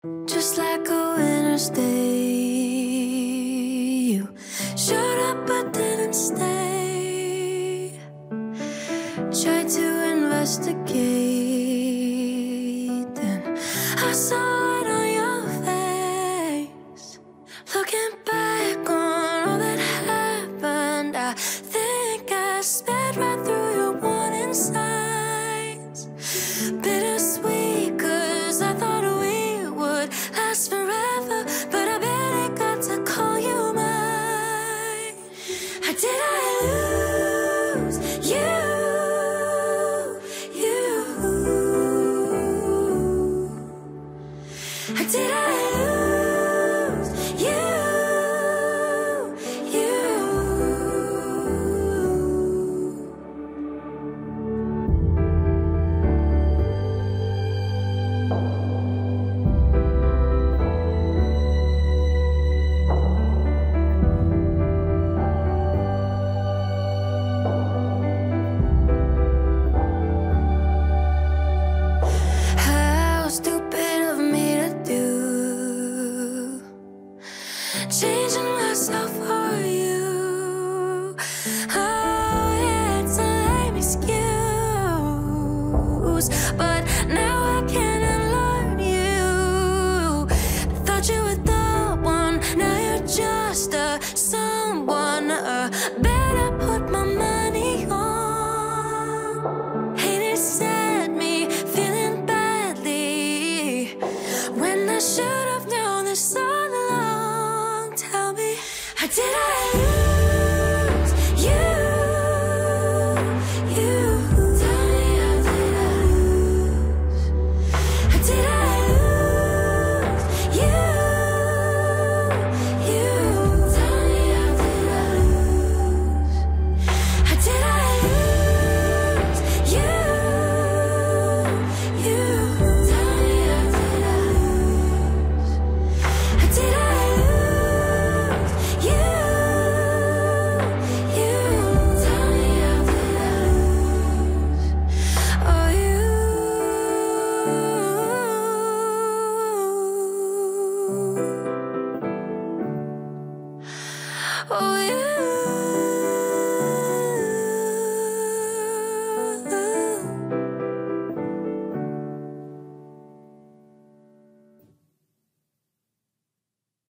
Just like a winter's day, you showed up but didn't stay. Tried to investigate, then I saw it on your face. Looking back on all that happened, I think I sped right through your warning signs. Bittersweet, 'cause I thought we would last forever, but I barely got to call you mine. Did I lose you? Did I lose you? How stupid of me to do, changing myself for you. Oh yeah, it's a lame excuse, but now I can't unlearn you. Thought you were the one, now you're just a someone. Better put my money on. Ain't it sad me feeling badly when I should have known this all along? Tell me, did I lose